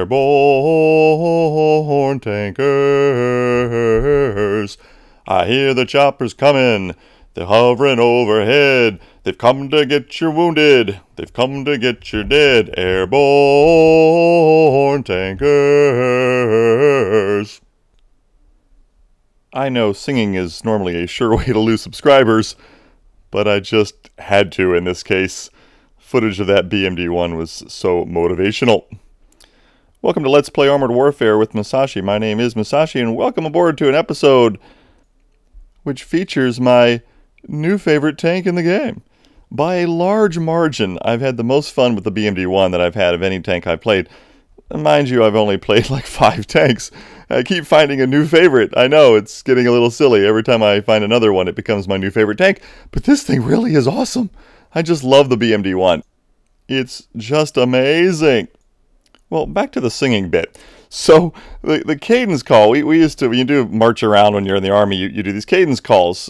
Airborne tankers. I hear the choppers coming. They're hovering overhead. They've come to get your wounded. They've come to get your dead. Airborne tankers. I know singing is normally a sure way to lose subscribers, but I just had to in this case. Footage of that BMD-1 was so motivational. Welcome to Let's Play Armored Warfare with Musashi. My name is Musashi, and welcome aboard to an episode which features my new favorite tank in the game. By a large margin, I've had the most fun with the BMD-1 that I've had of any tank I've played. And mind you, I've only played like 5 tanks. I keep finding a new favorite. I know, it's getting a little silly. Every time I find another one, it becomes my new favorite tank. But this thing really is awesome. I just love the BMD-1. It's just amazing. Well, back to the singing bit. So, the cadence call, we used to, when you do march around when you're in the Army, you do these cadence calls.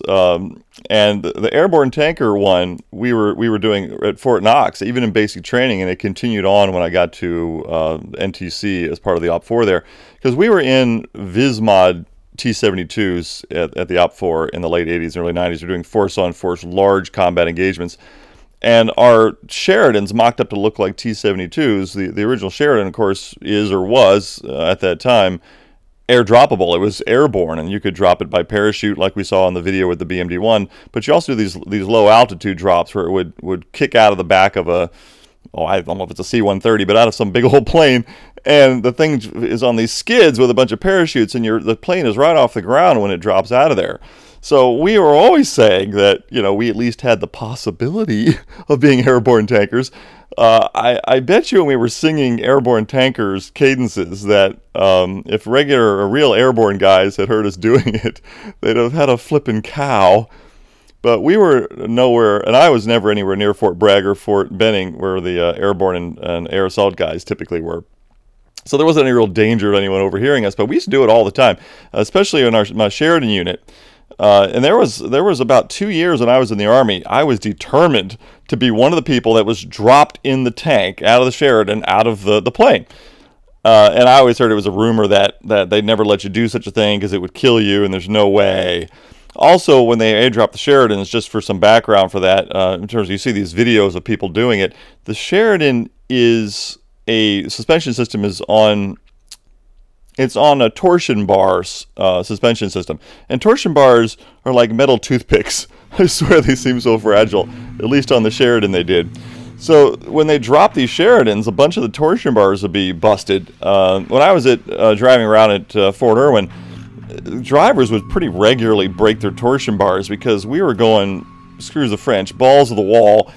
And the Airborne Tanker one, we were doing at Fort Knox, even in basic training, and it continued on when I got to NTC as part of the OP4 there. Because we were in Vismod T-72s at the OP4 in the late 80s, early 90s. We're doing force-on-force, large combat engagements. And our Sheridans mocked up to look like T-72s. The original Sheridan, of course, is or was, at that time, airdroppable. It was airborne, and you could drop it by parachute like we saw in the video with the BMD-1. But you also do these low-altitude drops where it would kick out of the back of a, I don't know if it's a C-130, but out of some big old plane. And the thing is on these skids with a bunch of parachutes, and the plane is right off the ground when it drops out of there. So we were always saying that, you know, we at least had the possibility of being airborne tankers. I bet you when we were singing airborne tankers cadences that if regular or real airborne guys had heard us doing it, they'd have had a flippin' cow. But we were nowhere, and I was never anywhere near Fort Bragg or Fort Benning, where the airborne and air assault guys typically were. So there wasn't any real danger of anyone overhearing us, but we used to do it all the time, especially in my Sheridan unit. And there was about 2 years when I was in the Army, I was determined to be one of the people that was dropped in the tank, out of the Sheridan, out of the plane. And I always heard it was a rumor that they'd never let you do such a thing because it would kill you, and there's no way. Also, when they airdrop the Sheridans, just for some background for that, in terms of you see these videos of people doing it, the Sheridan is a suspension system is on... It's on a torsion bar suspension system. And torsion bars are like metal toothpicks. I swear they seem so fragile. At least on the Sheridan they did. So when they drop these Sheridans, a bunch of the torsion bars would be busted. When I was driving around at Fort Irwin, drivers would pretty regularly break their torsion bars because we were going, screws the French, balls to the wall.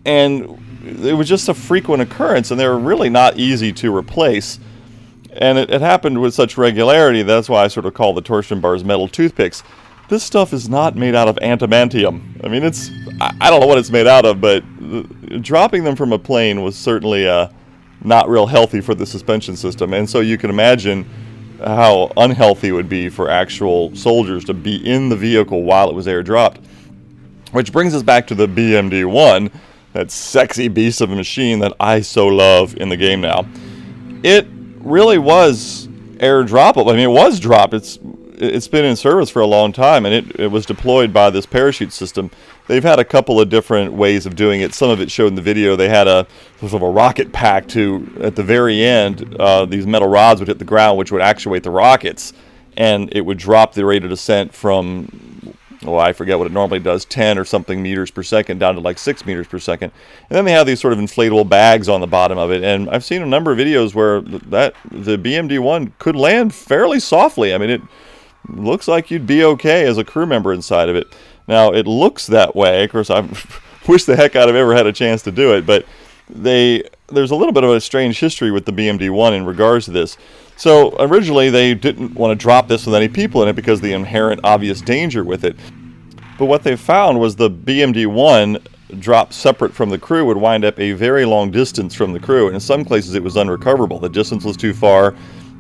And it was just a frequent occurrence, and they were really not easy to replace. And it happened with such regularity, that's why I sort of call the torsion bars metal toothpicks. This stuff is not made out of adamantium. I mean, I don't know what it's made out of, but dropping them from a plane was certainly not real healthy for the suspension system. And so you can imagine how unhealthy it would be for actual soldiers to be in the vehicle while it was airdropped. Which brings us back to the BMD-1, that sexy beast of a machine that I so love in the game now. It really was airdroppable. I mean, it was dropped. It's been in service for a long time, and it was deployed by this parachute system. They've had a couple of different ways of doing it. Some of it showed in the video. They had a sort of a rocket pack to, at the very end, these metal rods would hit the ground, which would actuate the rockets, and it would drop the rate of descent from, I forget what it normally does, 10 or something meters per second down to like 6 meters per second. And then they have these sort of inflatable bags on the bottom of it. And I've seen a number of videos where the BMD-1 could land fairly softly. I mean, it looks like you'd be okay as a crew member inside of it. Now, it looks that way. Of course, I wish the heck I'd have ever had a chance to do it. But there's a little bit of a strange history with the BMD-1 in regards to this. So originally they didn't want to drop this with any people in it because of the inherent obvious danger with it. But what they found was the BMD-1 dropped separate from the crew would wind up a very long distance from the crew. And in some places it was unrecoverable. The distance was too far.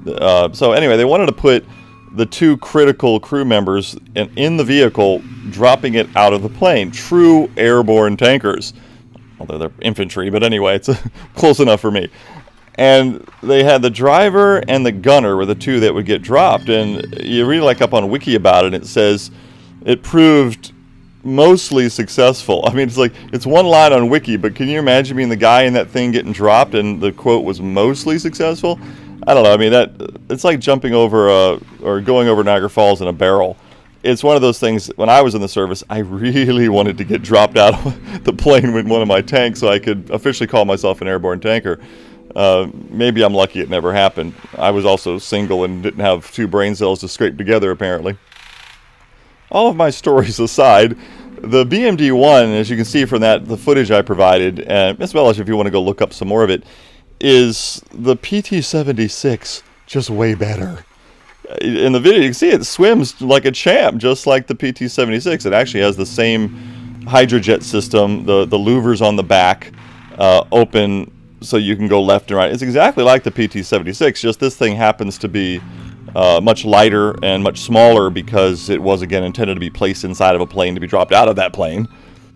So anyway, they wanted to put the 2 critical crew members in the vehicle, dropping it out of the plane. True airborne tankers. Although they're infantry, but anyway, it's close enough for me. And they had the driver and the gunner were the two that would get dropped. And you read like up on Wiki about it, and it says it proved mostly successful. I mean, it's one line on Wiki, but can you imagine being the guy in that thing getting dropped and the quote was mostly successful? I don't know. I mean, it's like jumping over or going over Niagara Falls in a barrel. It's one of those things. When I was in the service, I really wanted to get dropped out of the plane with one of my tanks so I could officially call myself an airborne tanker. Maybe I'm lucky it never happened. I was also single and didn't have two brain cells to scrape together, apparently. All of my stories aside, the BMD-1, as you can see from the footage I provided, as well as if you want to go look up some more of it, is the PT-76 just way better. In the video, you can see it swims like a champ, just like the PT-76. It actually has the same hydrojet system, the louvers on the back open so you can go left and right. It's exactly like the PT-76, just this thing happens to be much lighter and much smaller because it was, again, intended to be placed inside of a plane to be dropped out of that plane.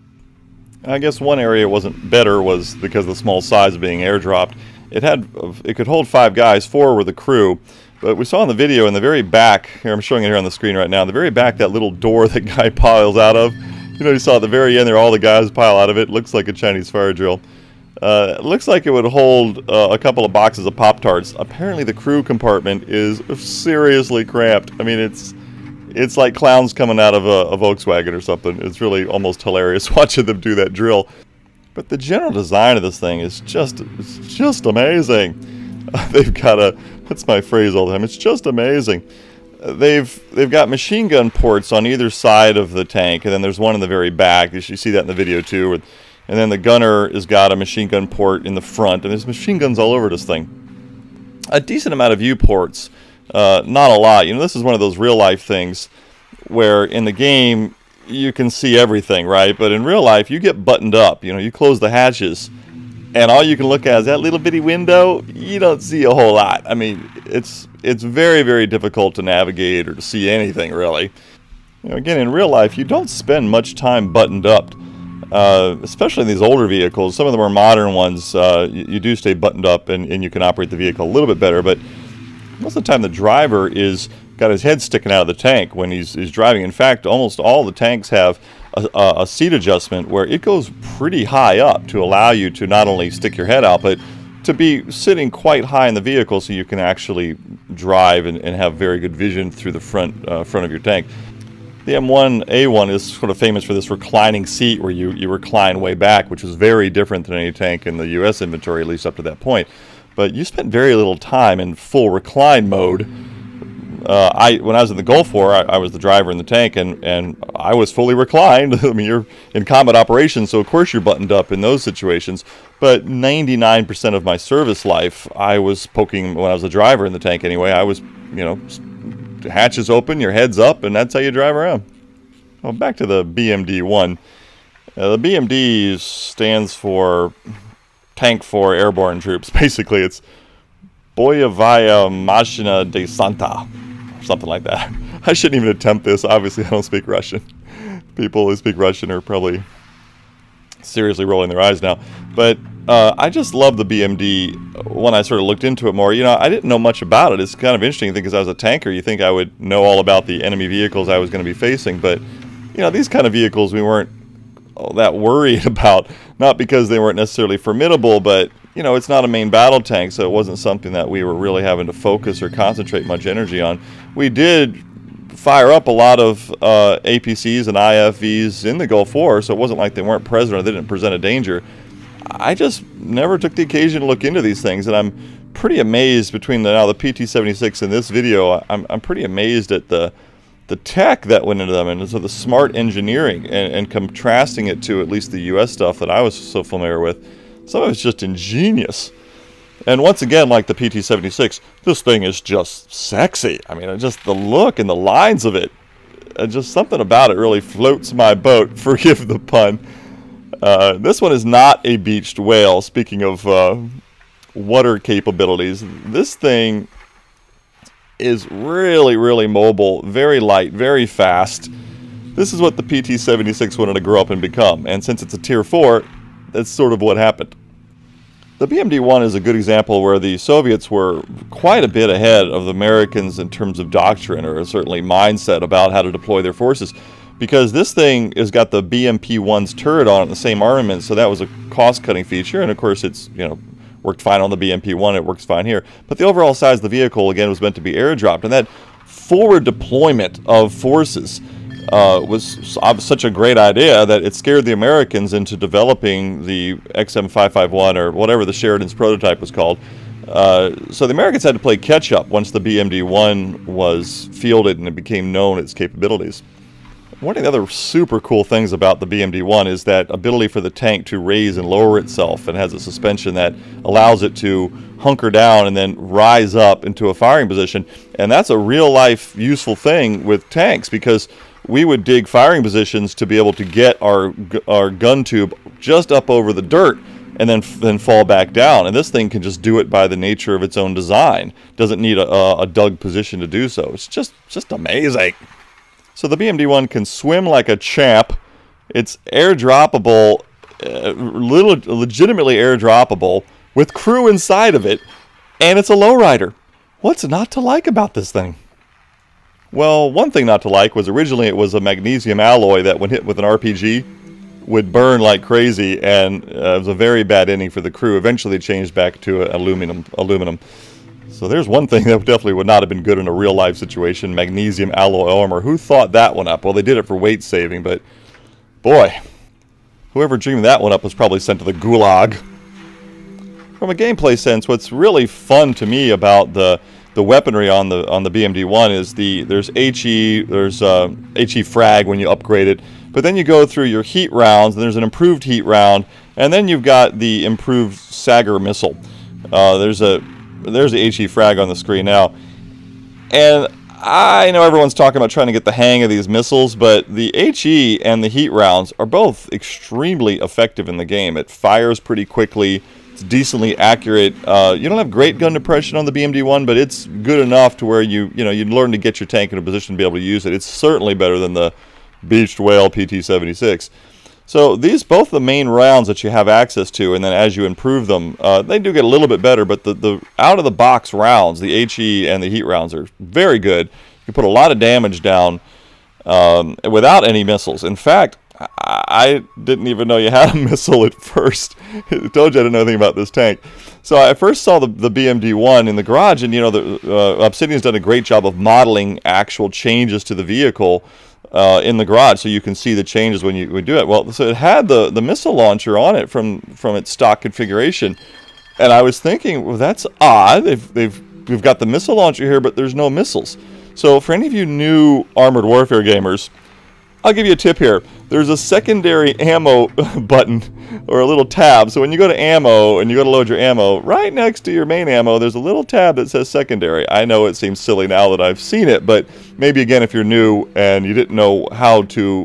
I guess one area it wasn't better was because of the small size of being airdropped. It could hold 5 guys, 4 were the crew, but we saw in the video in the very back, here I'm showing it here on the screen right now, in the very back, that little door that guy piles out of, you saw at the very end there all the guys pile out of it. Looks like a Chinese fire drill. It looks like it would hold a couple of boxes of Pop-Tarts. Apparently the crew compartment is seriously cramped. I mean, it's like clowns coming out of a Volkswagen or something. It's really almost hilarious watching them do that drill. But the general design of this thing is just amazing. They've got that's my phrase all the time, it's just amazing. They've got machine gun ports on either side of the tank, and then there's one in the very back. You see that in the video too. And then the gunner has got a machine gun port in the front, and there's machine guns all over this thing. A decent amount of viewports, not a lot. This is one of those real-life things where in the game you can see everything, right? But in real life, you get buttoned up. You close the hatches, and all you can look at is that little bitty window. You don't see a whole lot. I mean, it's very, very difficult to navigate or to see anything, really. Again, in real life, you don't spend much time buttoned up. Especially in these older vehicles. Some of the more modern ones, you do stay buttoned up and you can operate the vehicle a little bit better, but most of the time the driver is got his head sticking out of the tank when he's driving. In fact, almost all the tanks have a seat adjustment where it goes pretty high up to allow you to not only stick your head out, but to be sitting quite high in the vehicle so you can actually drive and have very good vision through the front of your tank. The M1A1 is sort of famous for this reclining seat where you recline way back, which was very different than any tank in the U.S. inventory, at least up to that point. But you spent very little time in full recline mode. When I was in the Gulf War, I was the driver in the tank, and I was fully reclined. I mean, you're in combat operations, so of course you're buttoned up in those situations. But 99% of my service life, I was poking, when I was a driver in the tank anyway, I was, hatches open, your head's up, and that's how you drive around. Well, back to the BMD-1. The BMD stands for Tank for Airborne Troops. Basically, it's Boyovaya Mashina de Santa, or something like that. I shouldn't even attempt this. Obviously, I don't speak Russian. People who speak Russian are probably seriously rolling their eyes now. But I just love the BMD when I sort of looked into it more. I didn't know much about it. It's kind of interesting because I was a tanker. You think I would know all about the enemy vehicles I was going to be facing. But, these kind of vehicles we weren't that worried about. Not because they weren't necessarily formidable, but, it's not a main battle tank, so it wasn't something that we were really having to focus or concentrate much energy on. We did fire up a lot of APCs and IFVs in the Gulf War, so it wasn't like they weren't present or they didn't present a danger. I just never took the occasion to look into these things, and I'm pretty amazed between now the PT-76 and this video. I'm pretty amazed at the tech that went into them, and so the smart engineering, and contrasting it to at least the U.S. stuff that I was so familiar with. Some of it's just ingenious. And once again, like the PT-76, this thing is just sexy. I mean, just the look and the lines of it, just something about it really floats my boat, forgive the pun. This one is not a beached whale. Speaking of water capabilities, this thing is really, really mobile, very light, very fast. This is what the PT-76 wanted to grow up and become, and since it's a Tier 4, that's sort of what happened. The BMD-1 is a good example where the Soviets were quite a bit ahead of the Americans in terms of doctrine, or certainly mindset about how to deploy their forces, because this thing has got the BMP-1's turret on it, the same armament, so that was a cost-cutting feature, and of course it's, worked fine on the BMP-1, it works fine here. But the overall size of the vehicle, again, was meant to be airdropped, and that forward deployment of forces was such a great idea that it scared the Americans into developing the XM551, or whatever the Sheridan's prototype was called. So the Americans had to play catch-up once the BMD-1 was fielded and it became known its capabilities. One of the other super cool things about the BMD-1 is that ability for the tank to raise and lower itself, and has a suspension that allows it to hunker down and then rise up into a firing position. And that's a real-life useful thing with tanks, because we would dig firing positions to be able to get our gun tube just up over the dirt and then fall back down. And this thing can just do it by the nature of its own design. Doesn't need a dug position to do so. It's just amazing. So the BMD-1 can swim like a champ. It's airdroppable, legitimately airdroppable, with crew inside of it, and it's a lowrider. What's not to like about this thing? Well, one thing not to like was originally it was a magnesium alloy that when hit with an RPG would burn like crazy, and it was a very bad ending for the crew. Eventually they changed back to aluminum. So there's one thing that definitely would not have been good in a real life situation, magnesium alloy armor. Who thought that one up? Well, they did it for weight saving, but boy, whoever dreamed that one up was probably sent to the gulag. From a gameplay sense, what's really fun to me about the weaponry on the BMD-1 is there's HE frag when you upgrade it, but then you go through your heat rounds, and there's an improved heat round, and then you've got the improved Sager missile. There's the HE frag on the screen now, and I know everyone's talking about trying to get the hang of these missiles, but the HE and the heat rounds are both extremely effective in the game. It fires pretty quickly. It's decently accurate. You don't have great gun depression on the BMD-1, but it's good enough to where you learn to get your tank in a position to be able to use it. It's certainly better than the Beached Whale PT-76. So both the main rounds that you have access to, and then as you improve them, they do get a little bit better, but the out-of-the-box rounds, the HE and the heat rounds, are very good. You can put a lot of damage down without any missiles. In fact, I didn't even know you had a missile at first. I told you I didn't know anything about this tank. So I first saw the BMD-1 in the garage, and Obsidian's done a great job of modeling actual changes to the vehicle in the garage, so you can see the changes when you do it. Well, so it had the missile launcher on it from its stock configuration, and I was thinking, well, that's odd. We've got the missile launcher here, but there's no missiles. So for any of you new Armored Warfare gamers, I'll give you a tip here. There's a secondary ammo button, or a little tab. So when you go to ammo and you go to load your ammo, right next to your main ammo, there's a little tab that says secondary. I know it seems silly now that I've seen it, but maybe again if you're new and you didn't know how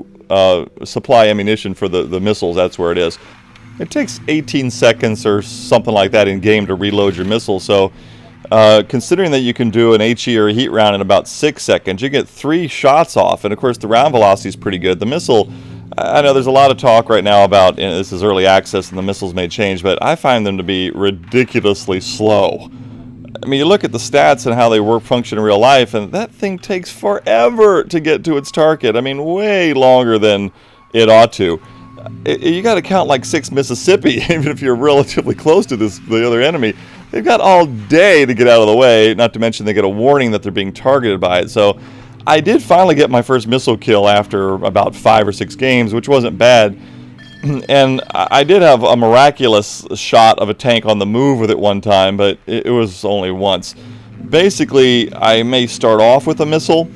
to supply ammunition for the missiles, that's where it is. It takes 18 seconds or something like that in game to reload your missile. So considering that you can do an HE or a heat round in about 6 seconds, you get 3 shots off, and of course the round velocity is pretty good. The missile, I know there's a lot of talk right now about this is early access and the missiles may change, but I find them to be ridiculously slow. I mean, you look at the stats and how they function in real life, and that thing takes forever to get to its target. I mean, way longer than it ought to. You got to count like 6 Mississippi, even if you're relatively close to the other enemy. They've got all day to get out of the way, not to mention they get a warning that they're being targeted by it. So I did finally get my first missile kill after about 5 or 6 games, which wasn't bad. And I did have a miraculous shot of a tank on the move with it one time, but it was only once. Basically, I may start off with a missile,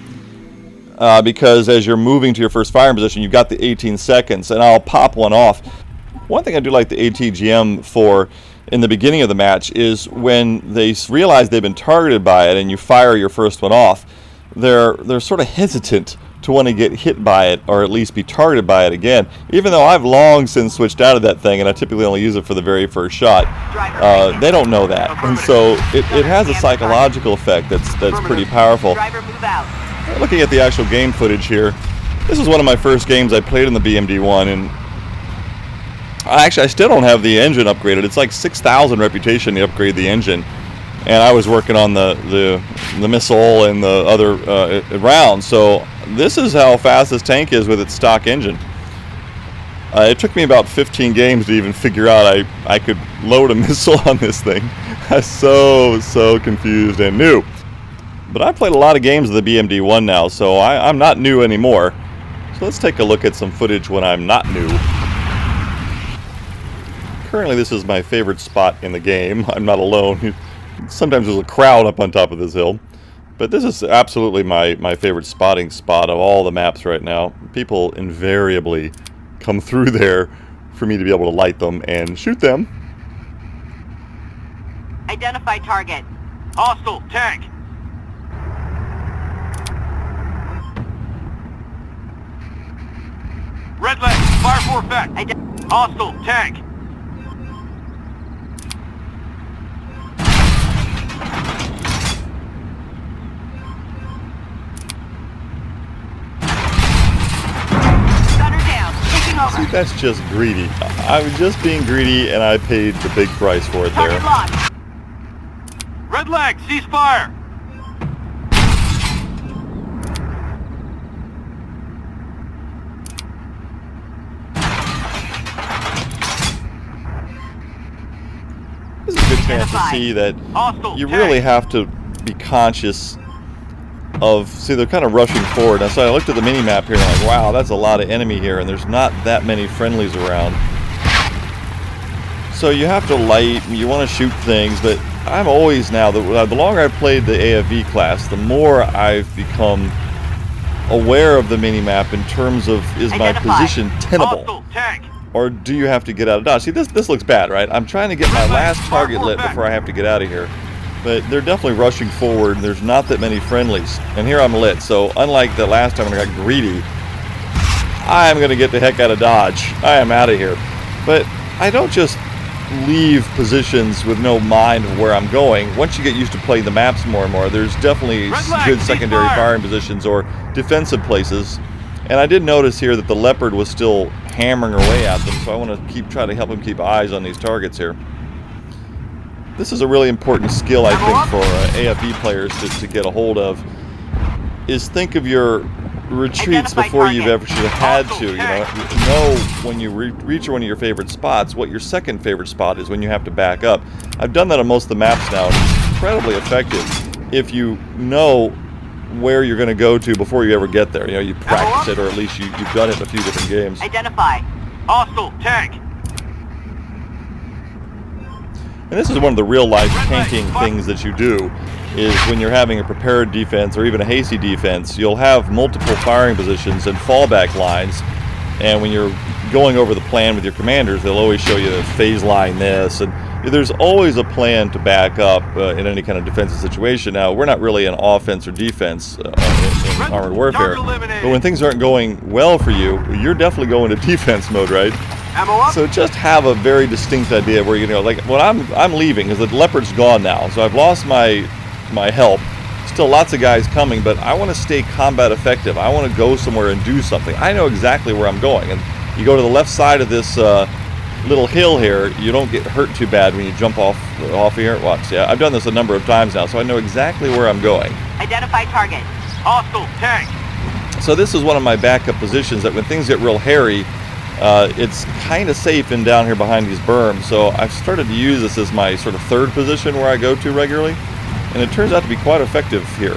because as you're moving to your first firing position, you've got the 18 seconds, and I'll pop one off. One thing I do like the ATGM for in the beginning of the match is when they realize they've been targeted by it and you fire your first one off, they're sort of hesitant to want to get hit by it or at least be targeted by it again, even though I've long since switched out of that thing and I typically only use it for the very first shot. They don't know that, and so it has a psychological effect that's pretty powerful. Looking at the actual game footage here, this is one of my first games I played in the BMD-1, and Actually, I still don't have the engine upgraded. It's like 6,000 reputation to upgrade the engine. And I was working on the missile and the other rounds. So this is how fast this tank is with its stock engine. It took me about 15 games to even figure out I could load a missile on this thing. I was so confused and new. But I've played a lot of games of the BMD-1 now, so I'm not new anymore. So let's take a look at some footage when I'm not new. Currently this is my favorite spot in the game. I'm not alone. Sometimes there's a crowd up on top of this hill. But this is absolutely my favorite spotting spot of all the maps right now. People invariably come through there for me to be able to light them and shoot them. Identify target. Hostile tank. Red leg, fire for effect. Hostile tank. See, that's just greedy. I was just being greedy, and I paid the big price for it there. Red leg, cease fire. This is a good chance to see that you really have to be conscious of, see, they're kind of rushing forward. Now, so I looked at the mini-map here and I'm like, wow, that's a lot of enemy here, and there's not that many friendlies around. So you have to light, you want to shoot things, but I'm always now, the longer I've played the AFV class, the more I've become aware of the mini-map in terms of, is my position tenable? Or do you have to get out of dodge? See, this looks bad, right? I'm trying to get my last target lit before I have to get out of here. But they're definitely rushing forward. There's not that many friendlies. And here I'm lit. So unlike the last time when I got greedy, I'm going to get the heck out of dodge. I am out of here. But I don't just leave positions with no mind of where I'm going. Once you get used to playing the maps more and more, there's definitely good secondary firing positions or defensive places. And I did notice here that the Leopard was still hammering away at them, so I want to try to help him keep eyes on these targets here. This is a really important skill, I think, for AFV players to get a hold of, is think of your retreats before you've ever had to. You know when you reach one of your favorite spots, what your second favorite spot is when you have to back up. I've done that on most of the maps now, and it's incredibly effective if you know where you're going to go to before you ever get there. You know, you practice it, or at least you've done it in a few different games. Identify. Hostile tank. And this is one of the real-life tanking things that you do, is when you're having a prepared defense or even a hasty defense, you'll have multiple firing positions and fallback lines. And when you're going over the plan with your commanders, they'll always show you the phase line this, and there's always a plan to back up in any kind of defensive situation. Now, we're not really in offense or defense in armored warfare, but when things aren't going well for you, you're definitely going to defense mode, right? So just have a very distinct idea where, you know, like when I'm leaving, because the Leopard's gone now, so I've lost my help. Still lots of guys coming, but I want to stay combat effective. I want to go somewhere and do something. I know exactly where I'm going, and you go to the left side of this little hill here, you don't get hurt too bad when you jump off here. Watch, yeah, I've done this a number of times now, so I know exactly where I'm going. Identify target. Hostile tank. So this is one of my backup positions that when things get real hairy, it's kind of safe in down here behind these berms. So I've started to use this as my sort of third position where I go to regularly, and it turns out to be quite effective here.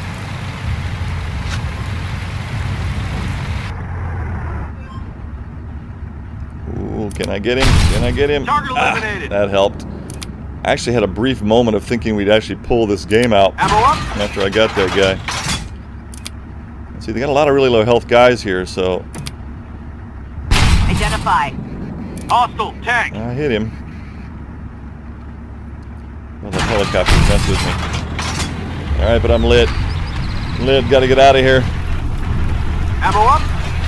Ooh, can I get him? Can I get him? That helped. I actually had a brief moment of thinking we'd actually pull this game out after I got that guy. See, they got a lot of really low health guys here, so... Identify. Hostile tank. I hit him. Well, the helicopter messed with me. Alright, but I'm lit. Lit, gotta get out of here. Ammo up.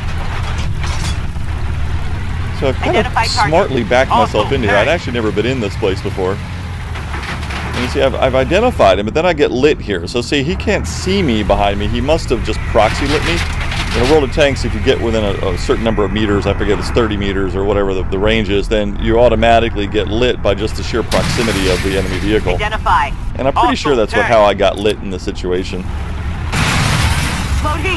So I've kind of smartly backed myself into here. I'd actually never been in this place before. And you see, I've identified him, but then I get lit here. So see, he can't see me behind me. He must have just proxy lit me. In a World of Tanks, if you get within a certain number of meters, I forget if it's 30 meters or whatever the range is, then you automatically get lit by just the sheer proximity of the enemy vehicle. Identify. And I'm pretty sure that's how I got lit in this situation. Load heat.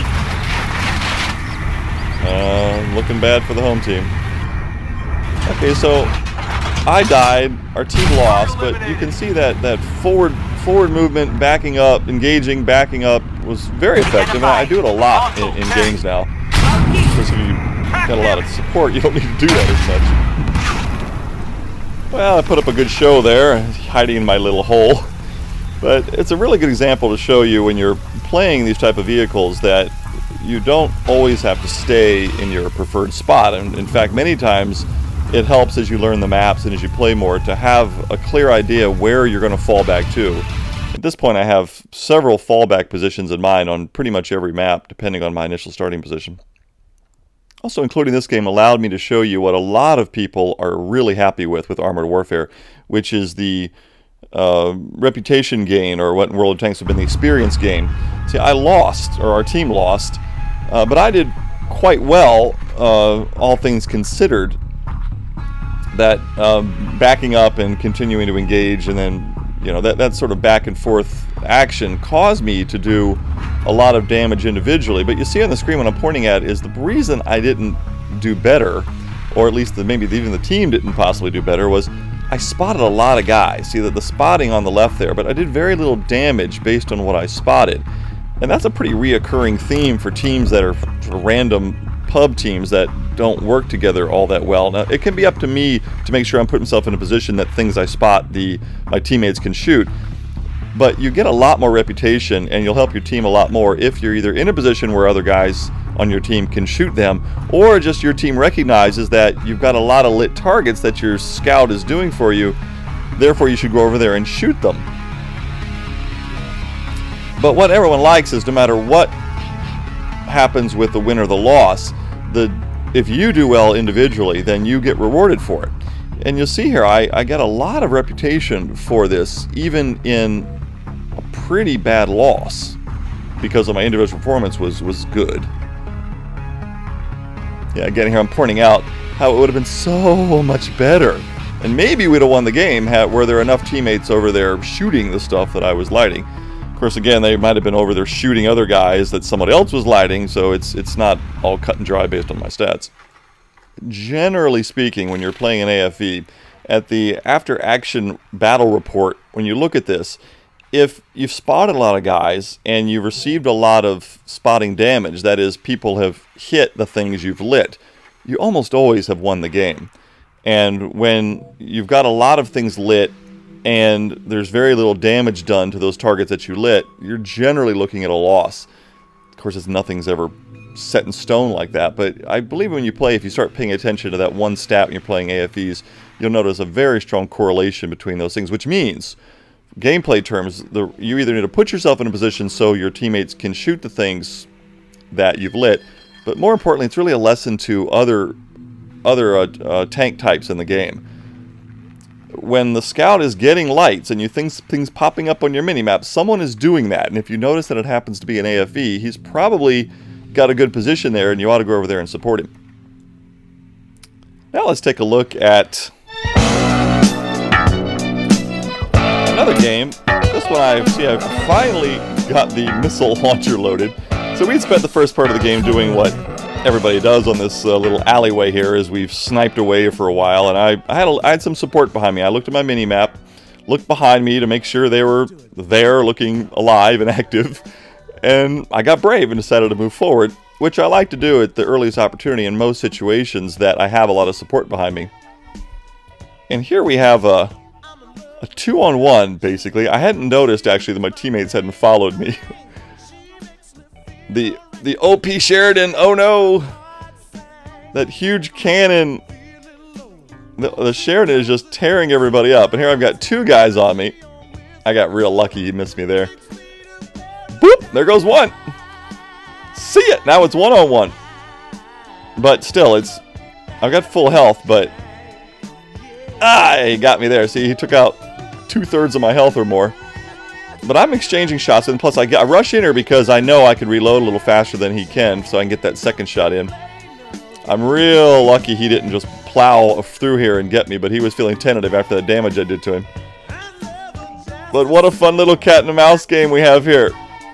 Looking bad for the home team. Okay, so I died, our team lost, but you can see that forward movement, backing up, engaging, backing up was very effective. And I do it a lot in games now. Of course, if you got a lot of support, you don't need to do that as much. Well, I put up a good show there, hiding in my little hole. But it's a really good example to show you when you're playing these type of vehicles that you don't always have to stay in your preferred spot. And in fact, many times it helps as you learn the maps and as you play more to have a clear idea where you're going to fall back to. At this point, I have several fallback positions in mind on pretty much every map, depending on my initial starting position. Also, including this game allowed me to show you what a lot of people are really happy with Armored Warfare, which is the reputation gain, or what in World of Tanks would have been the experience gain. See, I lost, or our team lost, but I did quite well, all things considered. That backing up and continuing to engage, and then that sort of back and forth action caused me to do a lot of damage individually. But you see on the screen what I'm pointing at is the reason I didn't do better, or at least maybe even the team didn't possibly do better, was I spotted a lot of guys. See the spotting on the left there, but I did very little damage based on what I spotted. And that's a pretty reoccurring theme for teams that are random pub teams that don't work together all that well. Now, it can be up to me to make sure I'm putting myself in a position that things I spot my teammates can shoot. But you get a lot more reputation, and you'll help your team a lot more if you're either in a position where other guys on your team can shoot them, or just your team recognizes that you've got a lot of lit targets that your scout is doing for you, therefore you should go over there and shoot them. But what everyone likes is no matter what happens with the win or the loss, if you do well individually, then you get rewarded for it. And you'll see here, I got a lot of reputation for this, even in a pretty bad loss, because of my individual performance was good. Yeah, again here I'm pointing out how it would have been so much better, and maybe we'd have won the game were there enough teammates over there shooting the stuff that I was lighting. Of course, again, they might have been over there shooting other guys that somebody else was lighting, so it's not all cut and dry based on my stats. Generally speaking, when you're playing an AFV, at the after-action battle report, when you look at this, if you've spotted a lot of guys and you've received a lot of spotting damage, that is, people have hit the things you've lit, you almost always have won the game. And when you've got a lot of things lit and there's very little damage done to those targets that you lit, you're generally looking at a loss. Of course, nothing's ever set in stone like that, but I believe when you play, if you start paying attention to that one stat when you're playing AFVs, you'll notice a very strong correlation between those things, which means, gameplay terms, you either need to put yourself in a position so your teammates can shoot the things that you've lit, but more importantly, it's really a lesson to other tank types in the game. When the scout is getting lights and you think things popping up on your minimap, someone is doing that, and if you notice that it happens to be an AFV, he's probably got a good position there, and you ought to go over there and support him. Now let's take a look at another game. This one I've finally got the missile launcher loaded. So we spent the first part of the game doing what everybody does on this little alleyway here, as we've sniped away for a while, and I had some support behind me. I looked at my mini-map, looked behind me to make sure they were there, looking alive and active, and I got brave and decided to move forward, which I like to do at the earliest opportunity in most situations that I have a lot of support behind me. And here we have a 2-on-1, basically. I hadn't noticed, actually, that my teammates hadn't followed me. The OP Sheridan, oh no! That huge cannon. The Sheridan is just tearing everybody up. And here I've got two guys on me. I got real lucky, he missed me there. Boop! There goes one! See it! Now it's 1-on-1. But still, I've got full health, but he got me there. See, he took out 2/3 of my health or more. But I'm exchanging shots, and plus I rush in here because I know I can reload a little faster than he can, so I can get that second shot in. I'm real lucky he didn't just plow through here and get me, but he was feeling tentative after the damage I did to him. But what a fun little cat and mouse game we have here.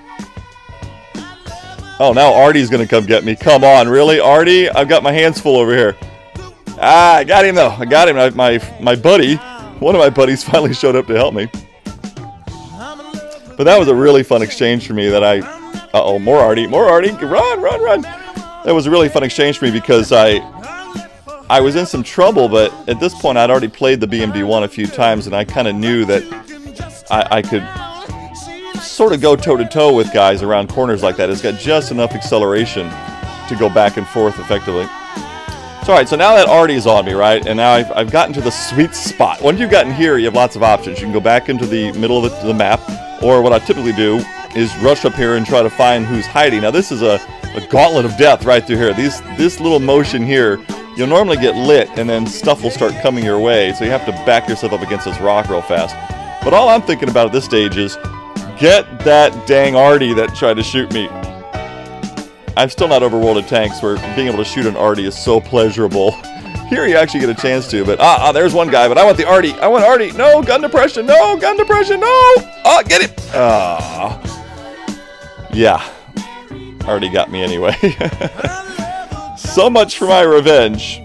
Oh, now Artie's going to come get me. Come on, really? Artie? I've got my hands full over here. Ah, I got him, though. I got him. My buddy, one of my buddies finally showed up to help me. But that was a really fun exchange for me that I... Uh-oh, more Artie. More Artie. Run, run, run. That was a really fun exchange for me because I was in some trouble, but at this point I'd already played the BMD-1 a few times, and I kind of knew that I could sort of go toe-to-toe with guys around corners like that. It's got just enough acceleration to go back and forth effectively. So, alright, so now that Artie is on me, right, and now I've gotten to the sweet spot. Once you've gotten here, you have lots of options. You can go back into the middle of the map, or what I typically do is rush up here and try to find who's hiding. Now, this is a gauntlet of death right through here. This little motion here, you'll normally get lit, and then stuff will start coming your way, so you have to back yourself up against this rock real fast. But all I'm thinking about at this stage is, get that dang Artie that tried to shoot me. I'm still not overworlded tanks where being able to shoot an Artie is so pleasurable. Here you actually get a chance to, but there's one guy, but I want the Artie. I want Artie. No, gun depression. No, gun depression. No. Oh, get it. Yeah. Artie got me anyway. So much for my revenge.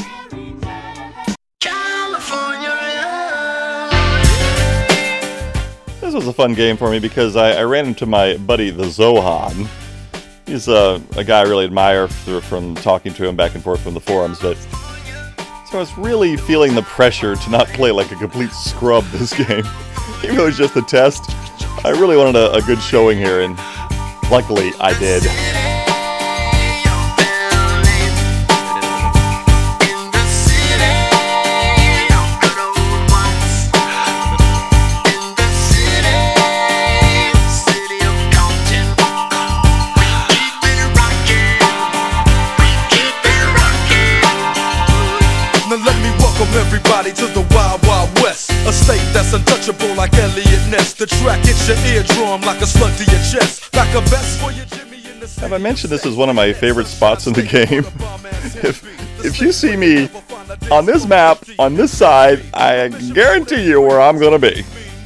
This was a fun game for me because I ran into my buddy, the Zohan. He's a guy I really admire from talking to him back and forth from the forums, but so I was really feeling the pressure to not play like a complete scrub this game. Even though it was just a test, I really wanted a good showing here, and luckily I did. Everybody to the Wild Wild West, a state that's untouchable like Elliot Ness. The track hits your eardrum like a slug to your chest, like a vest for your Jimmy in the city. Have I mentioned this is one of my favorite spots in the game? If you see me on this map, on this side, I guarantee you where I'm gonna be.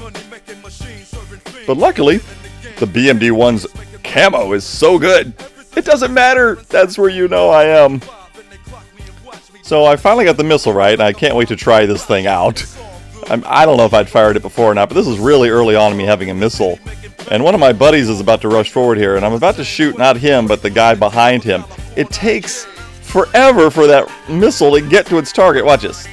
But luckily, the BMD-1's camo is so good, it doesn't matter, that's where you know I am. So I finally got the missile right, and I can't wait to try this thing out. I don't know if I'd fired it before or not, but this is really early on in me having a missile. And one of my buddies is about to rush forward here, and I'm about to shoot not him, but the guy behind him. It takes forever for that missile to get to its target. Watch this.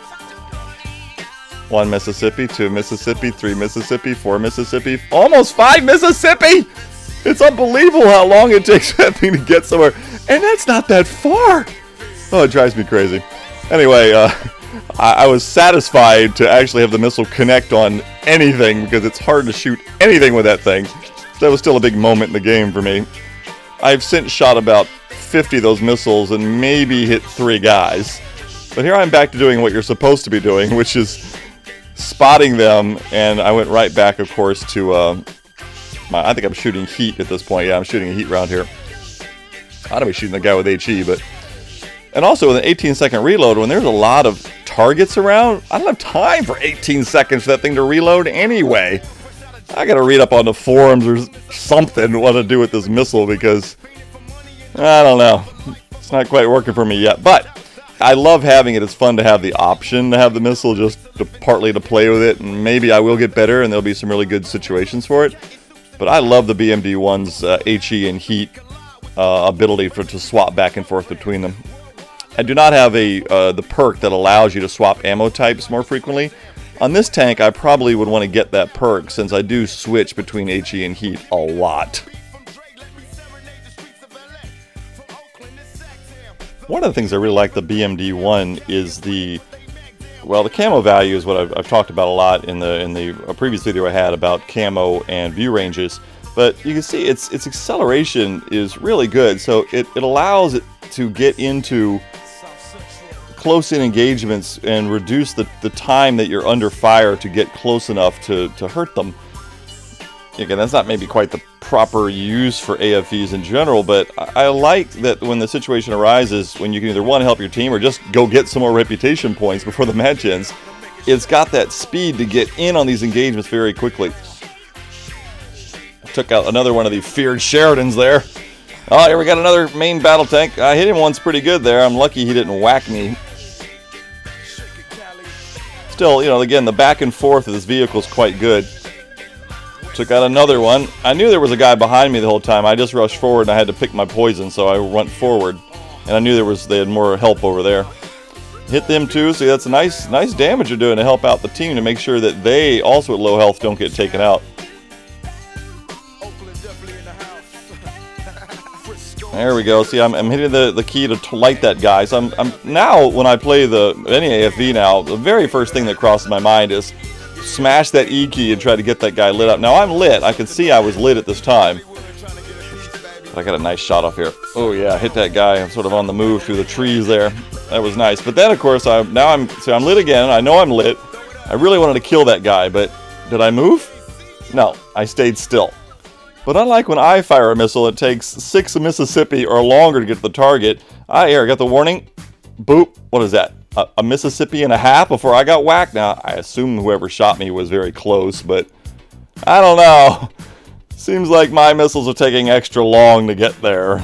1 Mississippi, 2 Mississippi, 3 Mississippi, 4 Mississippi, almost 5 Mississippi! It's unbelievable how long it takes that thing to get somewhere. And that's not that far! Oh, it drives me crazy. Anyway, I was satisfied to actually have the missile connect on anything because it's hard to shoot anything with that thing. That was still a big moment in the game for me. I've since shot about 50 of those missiles and maybe hit 3 guys. But here I'm back to doing what you're supposed to be doing, which is spotting them, and I went right back, of course, to I think I'm shooting heat at this point. Yeah, I'm shooting a heat round here. I ought to be shooting the guy with HE, but... And also with an 18-second reload, when there's a lot of targets around, I don't have time for 18 seconds for that thing to reload anyway. I gotta read up on the forums or something what to do with this missile because, I don't know. It's not quite working for me yet, but I love having it. It's fun to have the option to have the missile just partly to play with it, and maybe I will get better and there'll be some really good situations for it. But I love the BMD-1's HE and heat ability to swap back and forth between them. I do not have the perk that allows you to swap ammo types more frequently. On this tank, I probably would want to get that perk since I do switch between HE and heat a lot. One of the things I really like the BMD-1 is the camo value is what I've talked about a lot in the previous video I had about camo and view ranges. But you can see its acceleration is really good, so it allows it to get into close-in engagements and reduce the time that you're under fire to get close enough to hurt them. Again, that's not maybe quite the proper use for AFVs in general, but I like that when the situation arises, when you can either, one, help your team or just go get some more reputation points before the match ends, it's got that speed to get in on these engagements very quickly. I took out another one of the feared Sheridans there. Oh, here we got another main battle tank. I hit him once pretty good there. I'm lucky he didn't whack me. Still, you know, again, the back and forth of this vehicle is quite good. Took out another one. I knew there was a guy behind me the whole time. I just rushed forward and I had to pick my poison, so I went forward. And I knew they had more help over there. Hit them too. See, that's a nice damage you're doing to help out the team to make sure that they, also at low health, don't get taken out. There we go. See, I'm hitting the key to light that guy. So I'm now, when I play any AFV now, the very first thing that crosses my mind is smash that E key and try to get that guy lit up. Now I'm lit. I can see I was lit at this time. But I got a nice shot off here. Oh yeah, hit that guy. I'm sort of on the move through the trees there. That was nice. But then of course I'm lit again. I know I'm lit. I really wanted to kill that guy, but did I move? No, I stayed still. But unlike when I fire a missile, it takes 6 Mississippi or longer to get to the target. Here, I got the warning. Boop. What is that? A Mississippi and a half before I got whacked? Now, I assume whoever shot me was very close, but I don't know. Seems like my missiles are taking extra long to get there.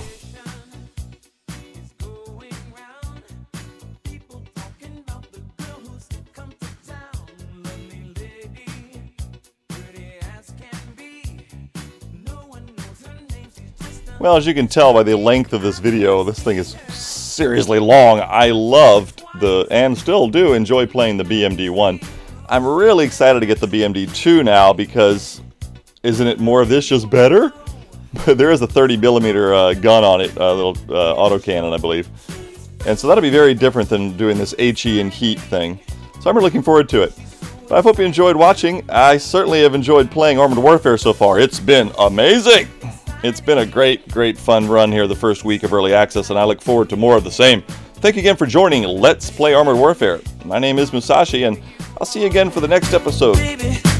Well, as you can tell by the length of this video, this thing is seriously long. I loved and still do enjoy playing the BMD-1. I'm really excited to get the BMD-2 now because isn't it more of this, just better? But there is a 30mm gun on it, a little autocannon, I believe. And so that'll be very different than doing this HE and heat thing. So I'm really looking forward to it. But I hope you enjoyed watching. I certainly have enjoyed playing Armored Warfare so far. It's been amazing! It's been a great fun run here the first week of Early Access, and I look forward to more of the same. Thank you again for joining Let's Play Armored Warfare. My name is Musashi, and I'll see you again for the next episode.